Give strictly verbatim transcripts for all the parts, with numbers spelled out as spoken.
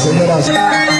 señoras.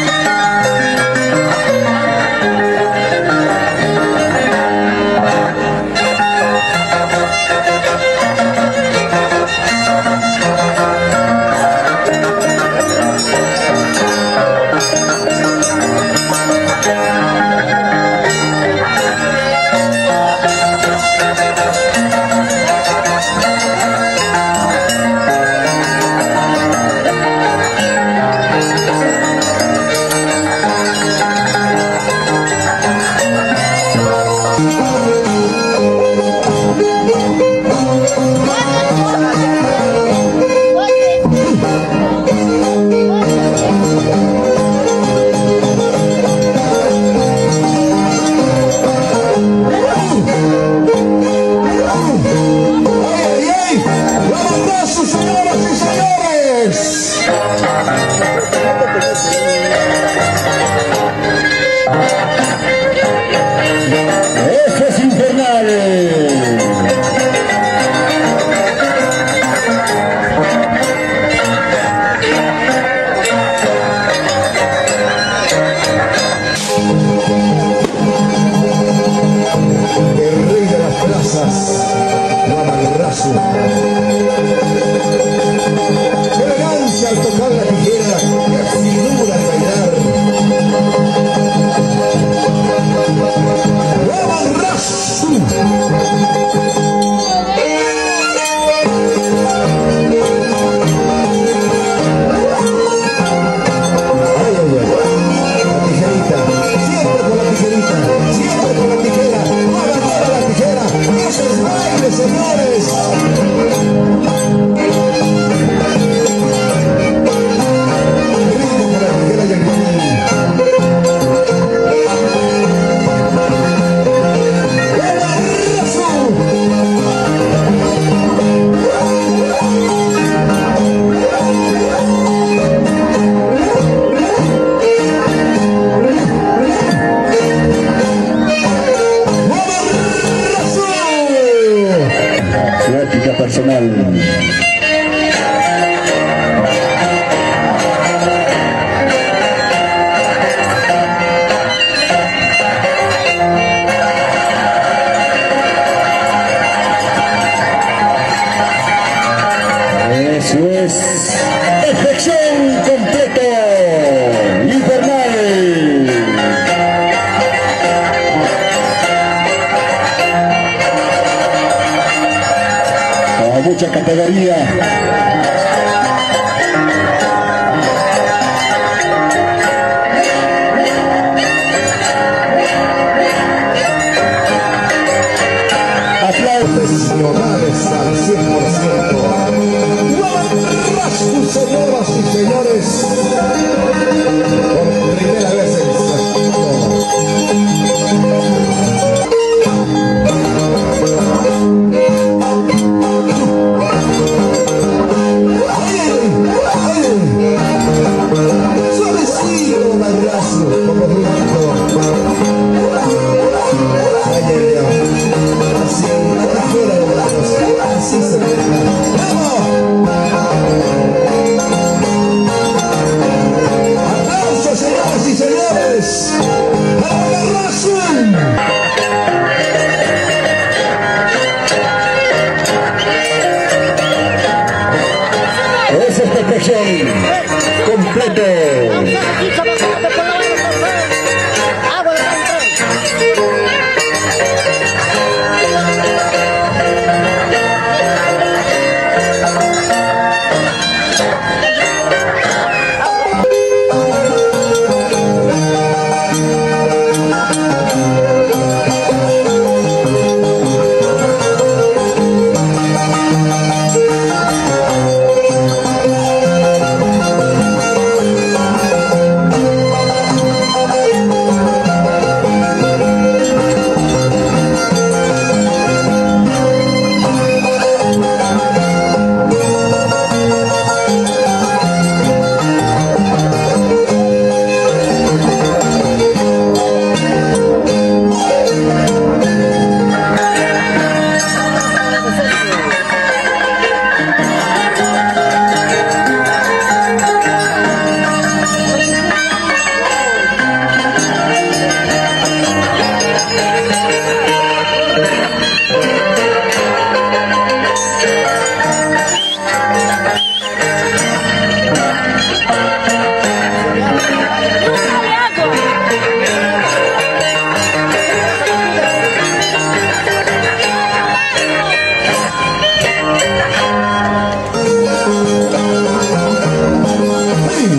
Personal. Eso es perfección completo, infernal. A mucha categoría. Profesionales al cien por ciento. ¡Guabarrazo, señoras y señores! Por primera vez en su suavecito, barrazo, como blanco. Ay, ay, ay. Así, afuera de brazos, así se ve. ¡Vamos!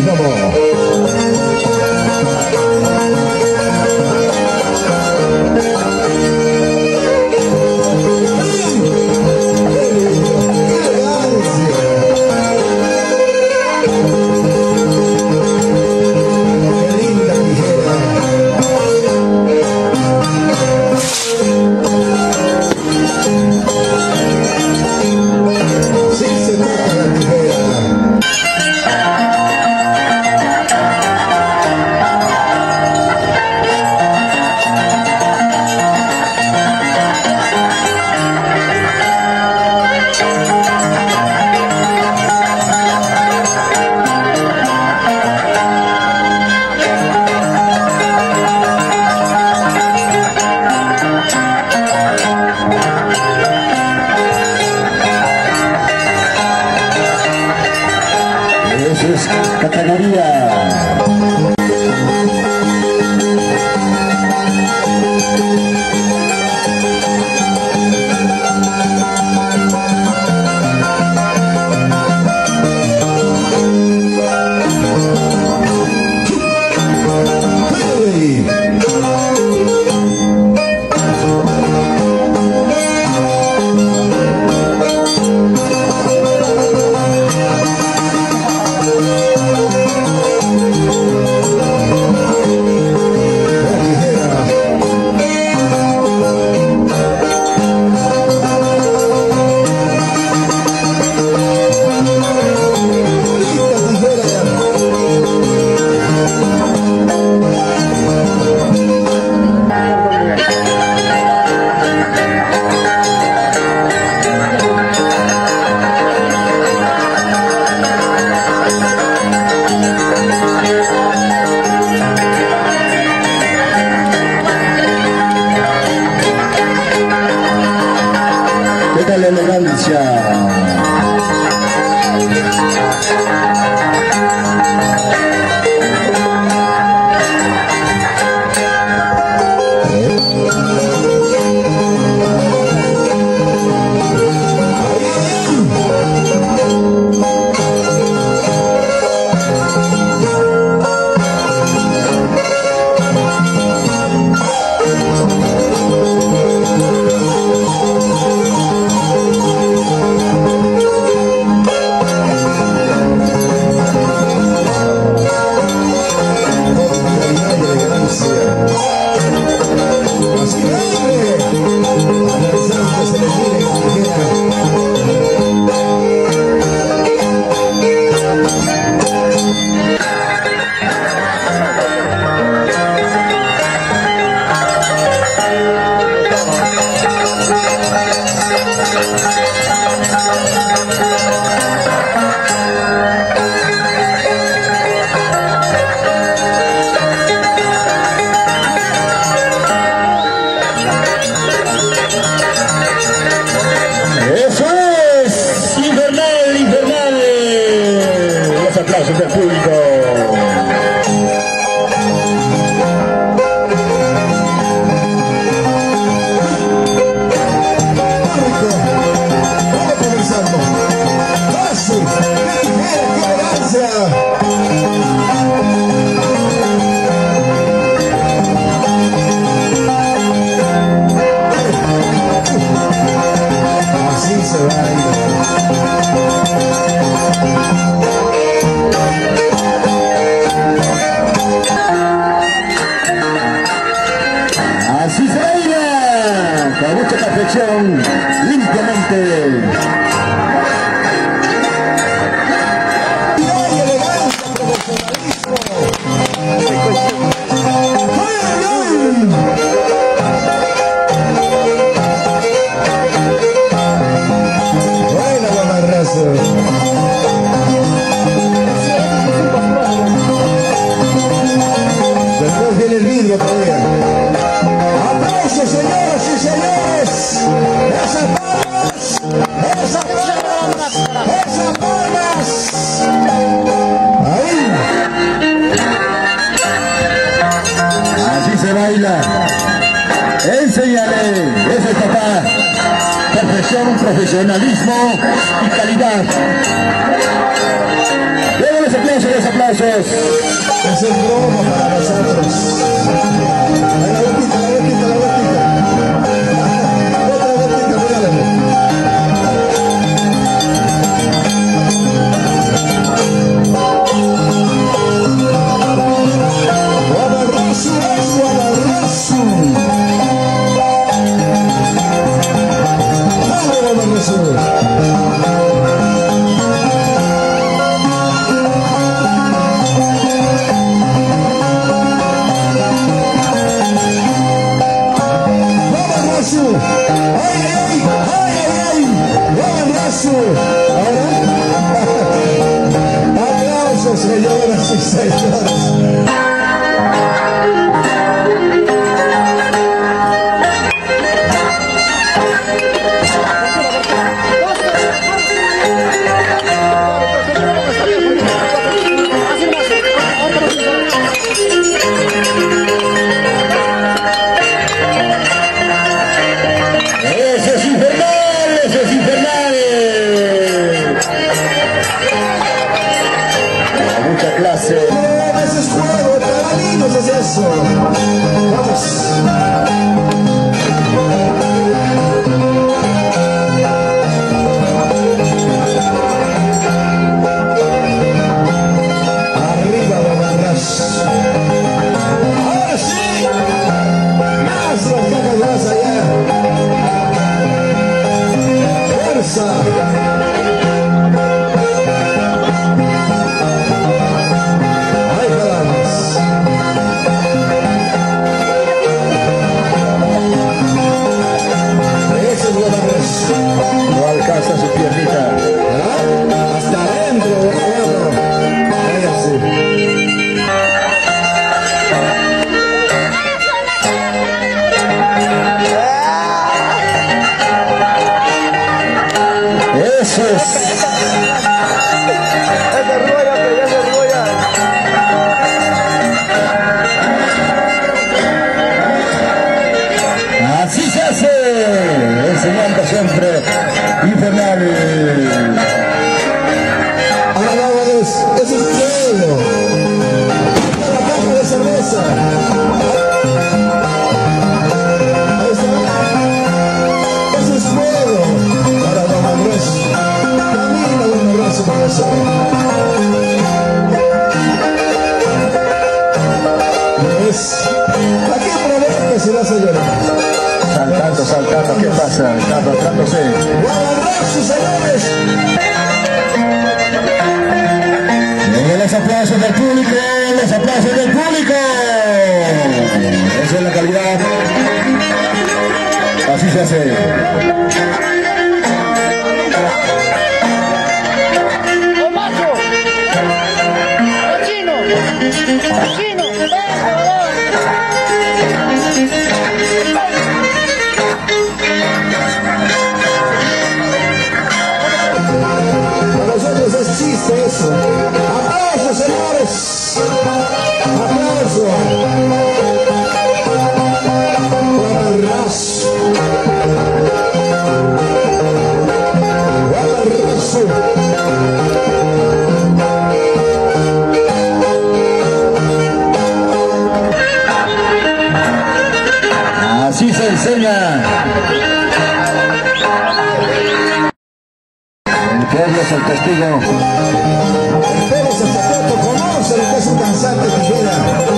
Aplausos del público. Limpiamente. Buena guamarrazo. Después viene el vidrio todavía. ¡Aplausos, señoras y señores! ¡Esas palmas! ¡Esas palmas! ¡Esas palmas! ¡Ahí! Así se baila. Enséñale. Ese es papá. Perfección, profesionalismo y calidad. Luego los aplausos, los aplausos. aplausos. Es el bromo para nosotros. Ahí la vueltita, la vueltita, la vueltita. Otra vueltita, mírale. Guadarrazo, guadarrazo. Vamos, guadarrazo. Aplausos, señoras y señores. Eso. Vamos. Arriba, Guadarrazo. Ahora sí. Más las cajas más allá. Fuerza. No alcanza su piernita. ¿Ah? Hasta adentro, bueno. Váyase. Eso es. Ya se arrulla, ya se arrulla. Así se hace. Enseñando siempre infernal. Alabamos, ese es fuego. La caja de cerveza. Ahí está. Ese es fuego para Guadarrazo. Camina Guadarrazo para eso. Es. Aquí provoca si vas a llorar. Saltando, saltando, ¿qué pasa? Está arrastrándose. Guadarrazo, señores. Y los aplausos del público, los aplausos del público. Esa es la calidad. Así se hace. ¡Oh, macho! ¡Chino! ¡Chino! Para nosotros es chiste eso. ¡Aplausos, señores! ¡Aplausos! Guadarrazo. Guadarrazo. Así se enseña. El pueblo es el testigo. Pero se zapato conoce lo que es un danzante tijera.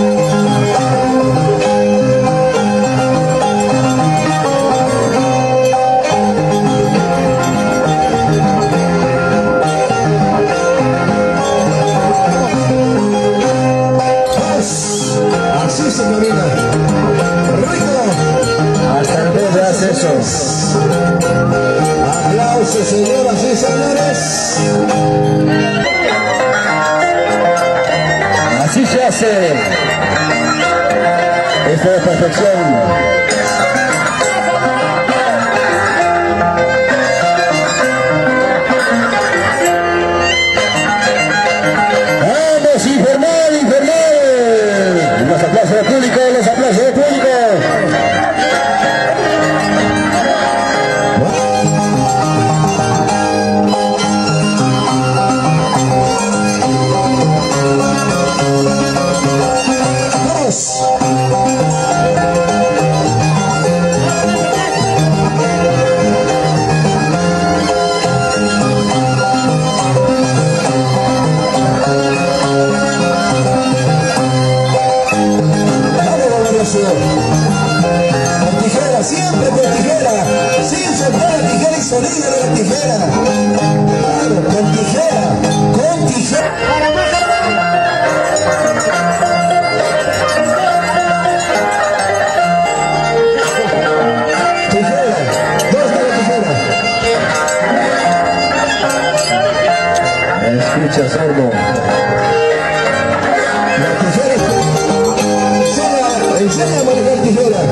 Así, señorita. Rico. Hasta el pueblo hace eso. Aplausos, señoras y señores. Así se hace. Esto es perfección. ¡Vamos, infernal, infernal! Los aplausos del público, los aplausos del público. tijera, siempre con tijera, sin soltar la tijera y sonido de la tijera. Claro, con tijera, con tijera. Tijera, ¿dónde está la tijera? Escucha, sordo. La tijera, enseña, enseña a manejar tijera.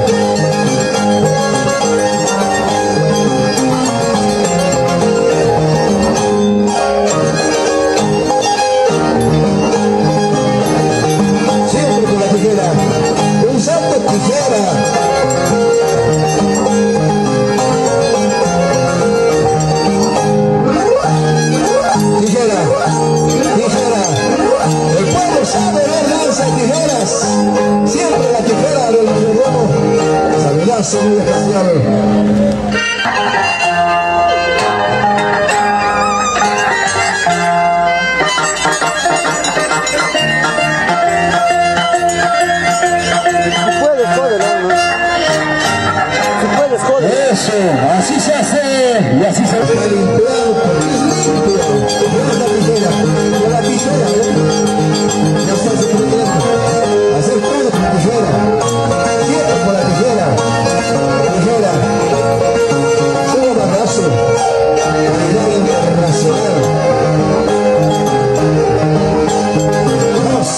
Siempre con la tijera, usando tijera. Tijera, tijera, el pueblo sabe ver lanza y tijeras, siempre la tijera de los hermanos, saludazo muy especial. Si puedes, joder, ¿no? Si puedes, joder. Eso, así se hace y así se hace. Está limpiado, porque es limpio, con la tijera, con la tijera, ¿eh? Ya está suficiente, hacer todo con la tijera, siempre con la tijera, tijera, solo barrazo, calidad internacional. Vamos.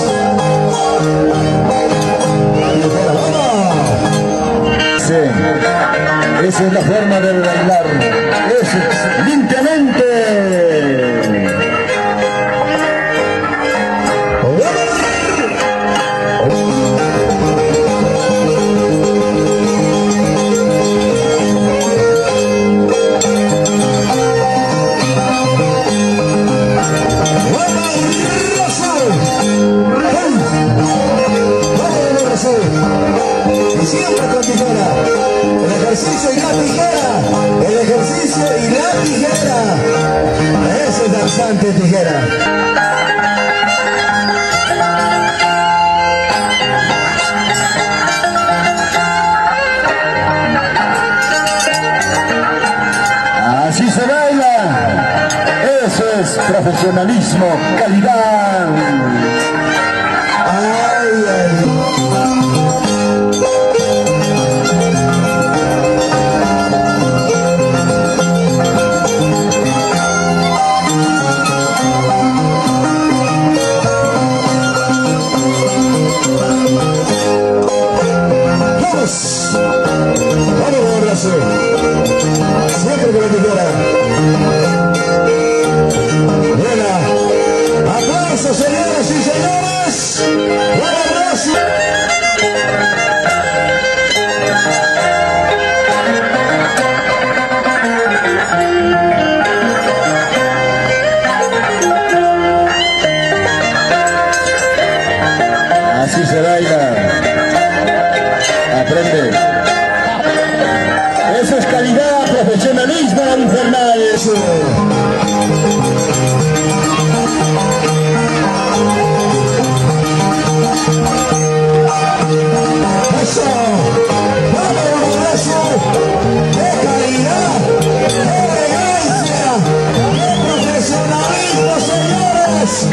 Tijera, vamos. Sí, esa es la forma de bailar. Eso es, limpiamente. Y siempre con tijera, el ejercicio y la tijera, el ejercicio y la tijera, ese es danzante tijera. Así se baila. Eso es profesionalismo, calidad. Ay, ay. Vamos, vamos, abrazo. Siempre con la tijera. Buena. Aplausos, señoras y señores. Buen abrazo. Así se baila. Aprende. Eso es calidad, profesionalismo infernal. Eso. Eso. Vamos, un abrazo de calidad, de elegancia, de profesionalismo, señores.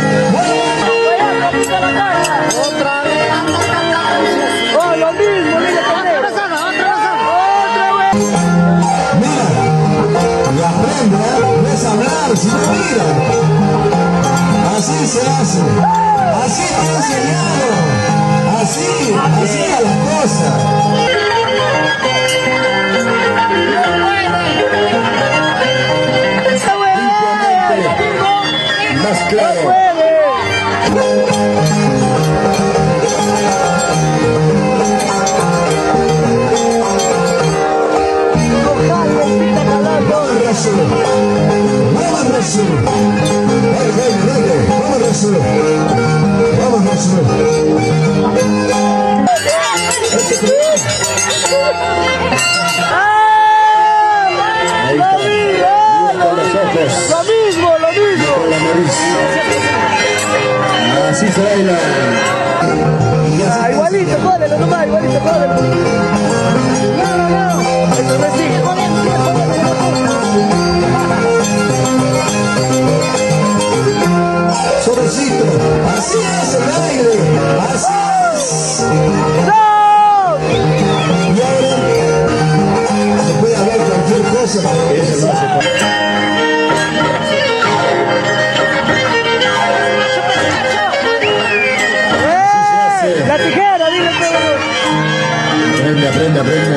Otra vez. Oh, lo mismo, mire, otra otra vez. Mira, y aprende, ¿eh? No es hablar, sino mira. Así se hace, así te he enseñado, así, así es la cosa. Más claro. Vamos, Rasul. Dale, dale, dale. Vamos, Rasul. Vamos, Rasul. Ahí está. Con los ojos. Lo mismo, lo mismo. Con la nariz. Así se baila. Y ya Ah, igualito, jódelo nomás, igualito, jódelo. No, no, no. Eso no es así. Suavecito. Así es el aire. Así es. ¡No! Y ahora se puede hablar cualquier cosa. Eso lo hace con... La tijera, dile todo. Aprende, aprende, aprende.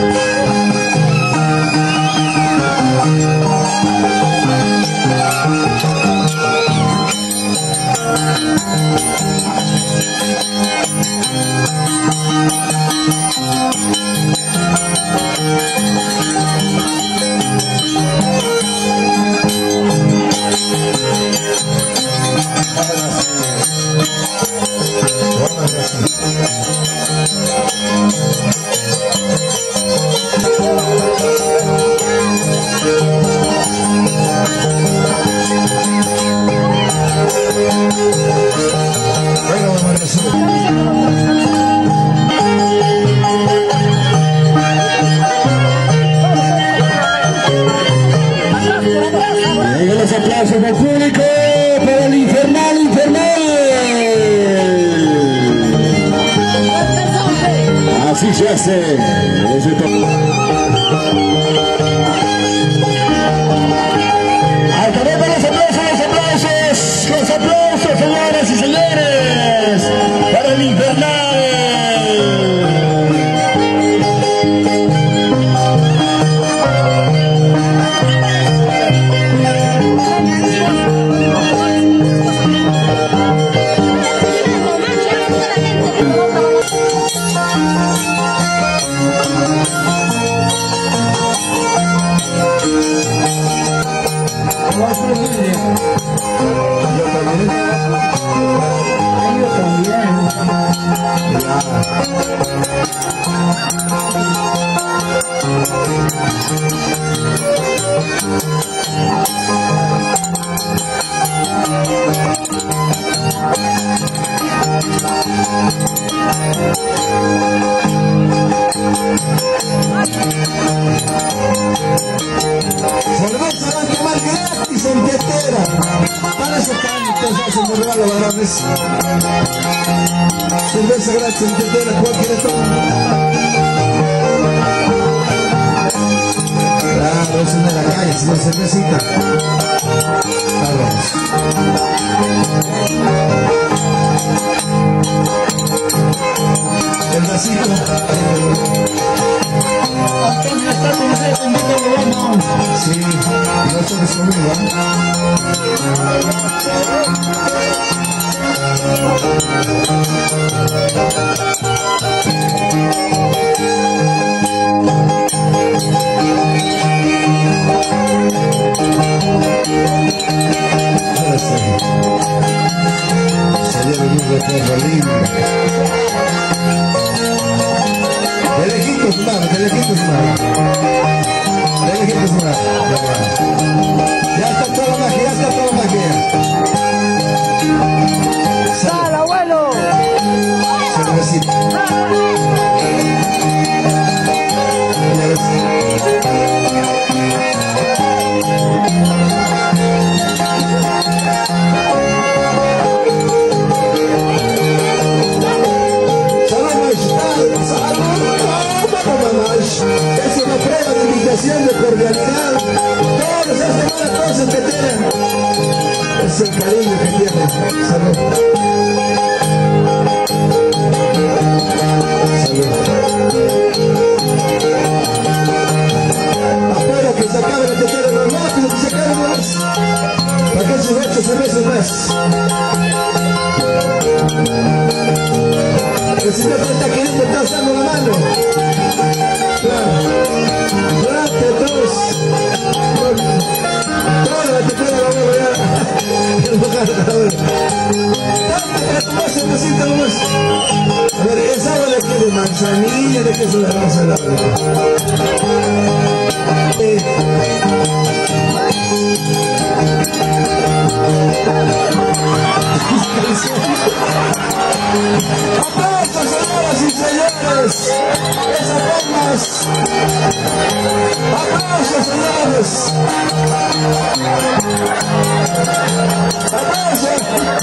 Venga, vamos a recibir. Venga los aplausos del público para el infernal, infernal. Así se hace. Ese toque. Acabemos los aplausos, los aplausos, los aplausos, señoras y señores, para el infernal. Cerveza va a tomar gratis en Tetera. Para eso tantos hacen un regalo varones. Cerveza gratis en Tetera, cualquier tomar. Claro, eso no es la calle, sino cervecita. Vamos. El vasito. Antonio está con usted, invito a vamos. Sí, no estoy conmigo, ¿eh? Ahora sí. Sería venir de perro libre. De lejitos, mano, de lejitos, mano. De lejitos, mano. Ya está toda la magia, ya está toda la magia. ¡Sal, abuelo! Cervecita. Ya ves. Es una prueba de invitación de cordialidad. Todos hacen buenas cosas que tienen. Es el cariño que tienen. Salud. Salud. Espero que se acabe la tetera lo rápido, que se acabe más. Para que sus ocho cervezas más. El señor que está queriendo está usando la mano. Claro. Gracias a todos. Toda la tetera la voy a ver. Más cervecita nomás. A ver, ¿esa agua de qué? ¿De manzanilla? ¿De qué es la raza del agua? Eh. ¡Aplausos, señoras y señores! ¡Esas palmas! ¡Aplausos, señores! ¡Aplausos!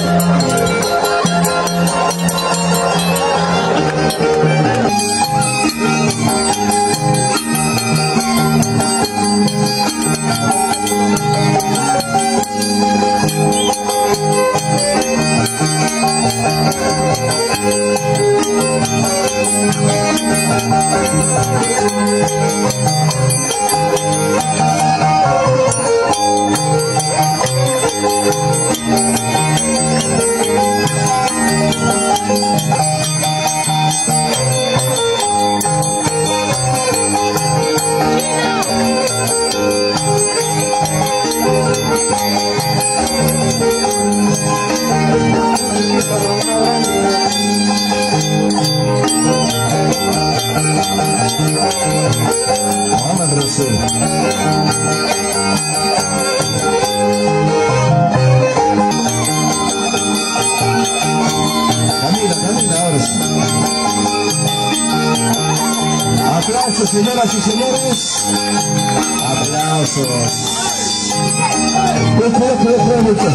Muhammad Rasul. Camila, Camila, ahora sí. Aplausos, señoras y señores. Aplausos. Cuidado, cuidado, cuidado, mucho.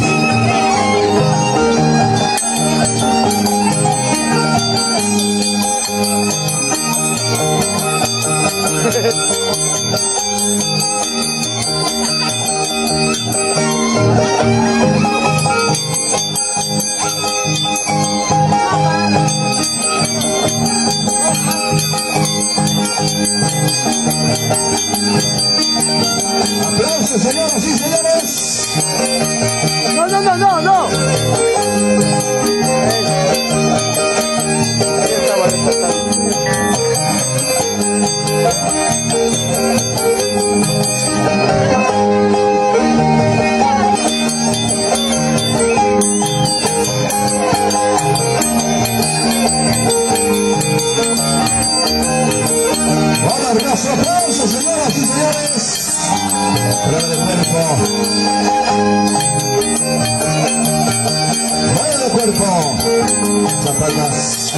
Aplausos, señoras y señores. No, no, no, no, no. Ahí estaba despertando. Aplausos, aplausos, señoras y señores. Prueba de cuerpo. Prueba de cuerpo. Chapalmas.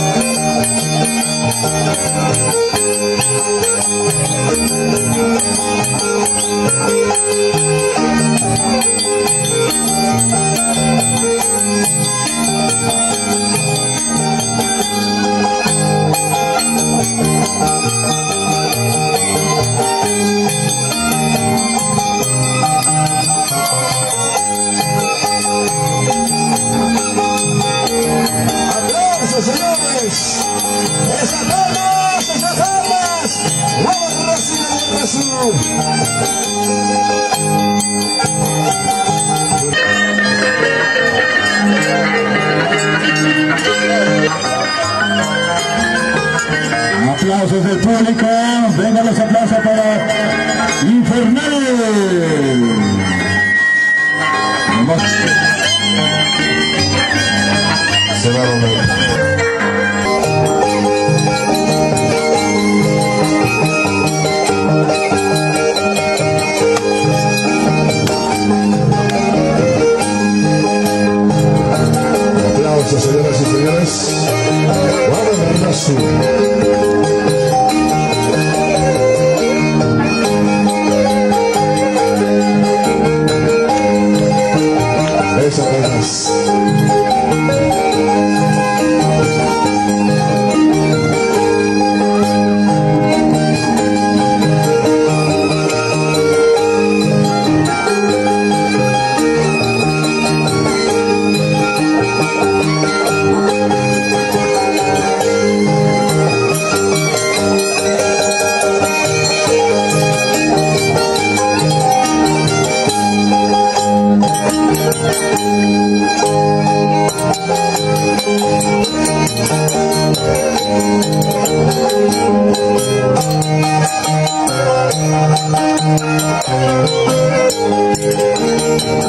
Señores, esas palmas, esas palmas, vamos Brasil, Brasil. Aplausos del público, vengan los aplausos para Infernal. Se va a romper. Aplausos, señoras y señores. Vamos Brasil. Eso apenas. Thank you.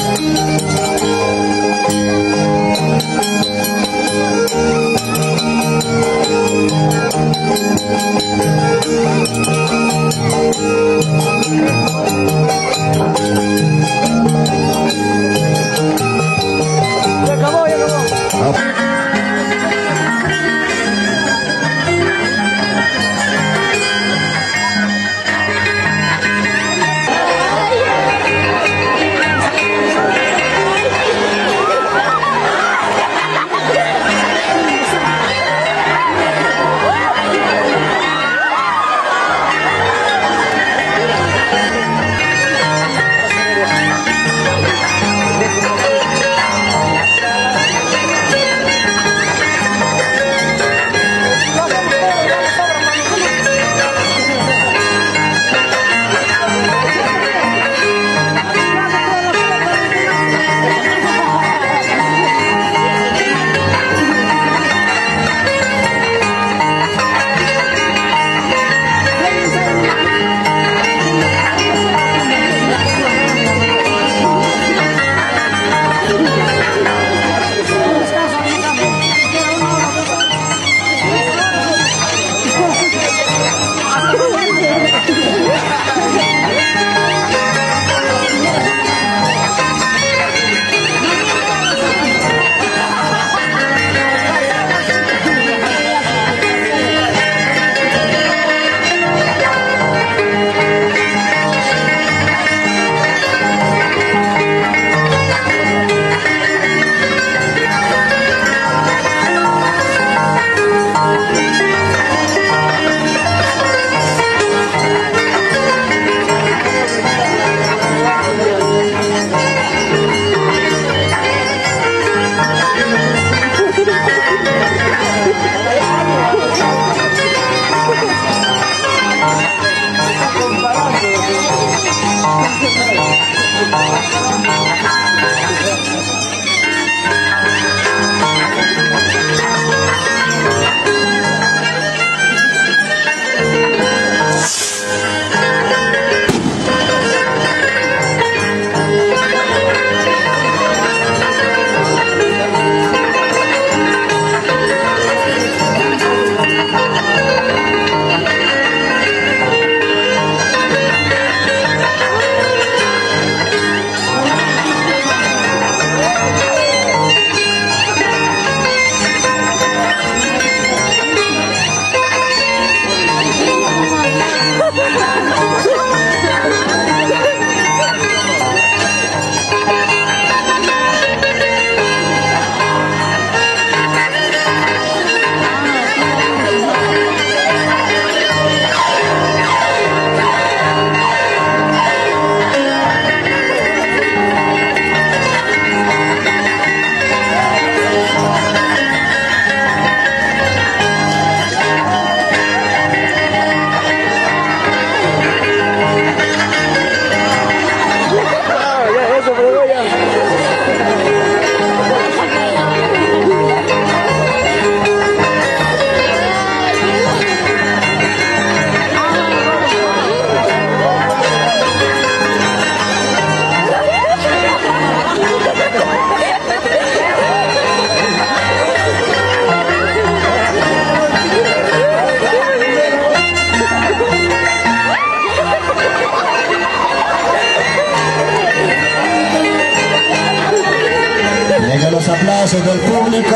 aplausos del público.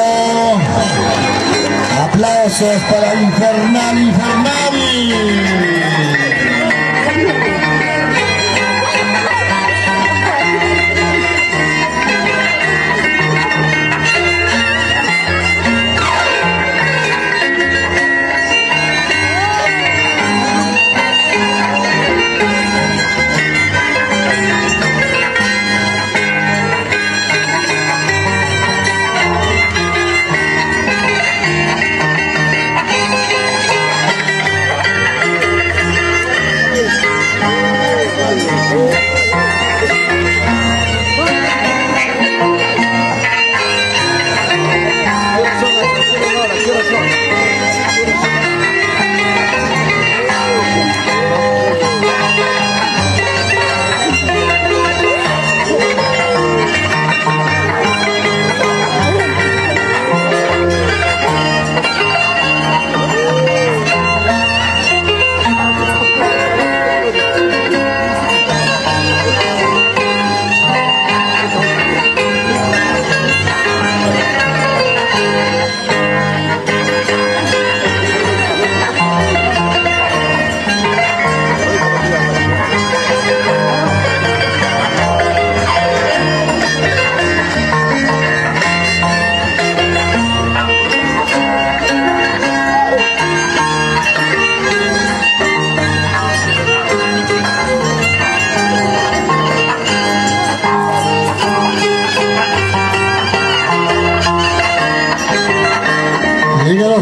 Aplausos para Infernal Infernal.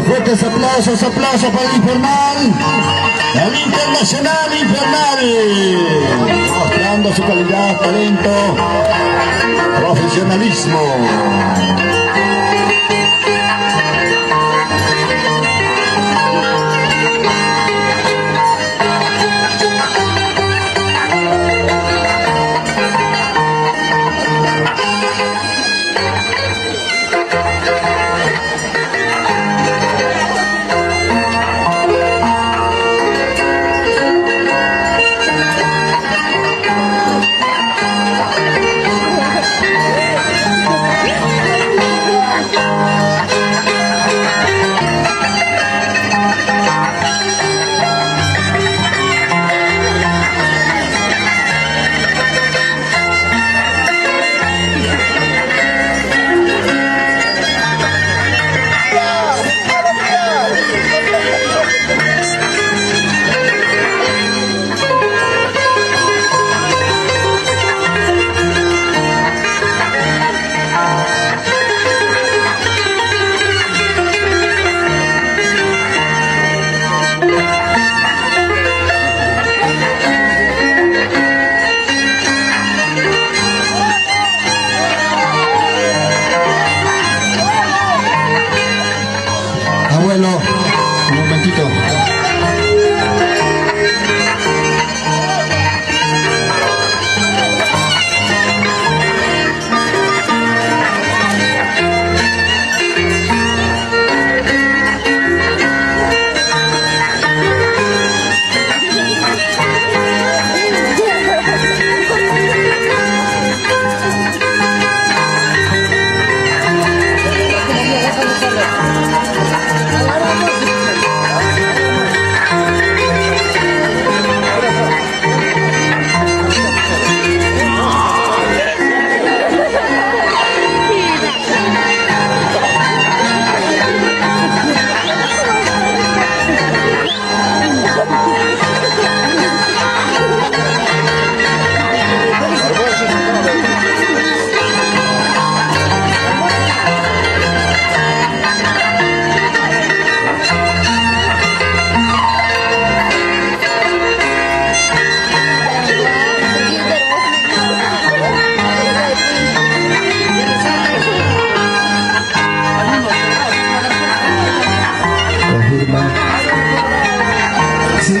fuertes aplausos, aplausos para el Infernal, el Internacional Infernal, mostrando su calidad, talento, profesionalismo. Abuelo, un momentito. Sí.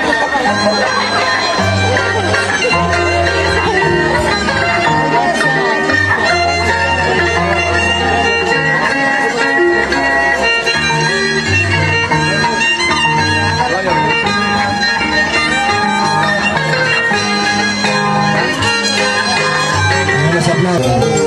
Los aplausos.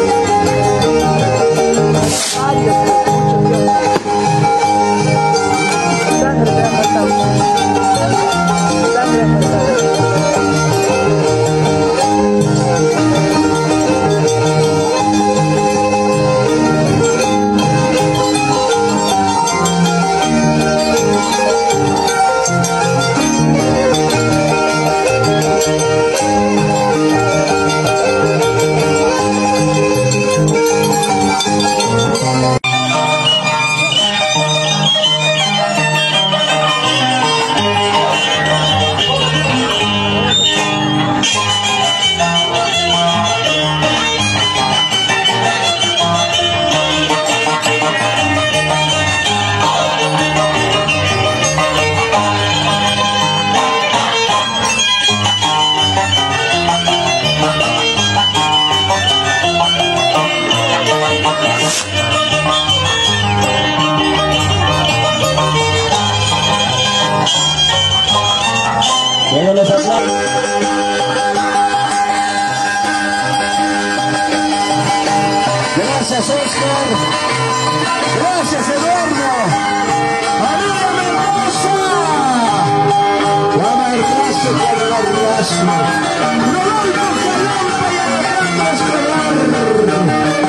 Bueno, los aplausos. Gracias, Oscar. Gracias, Eduardo. ¡María Mendoza! La Marcazo con la Razo. Rodolfo Jalapa y Alejandro Escobar.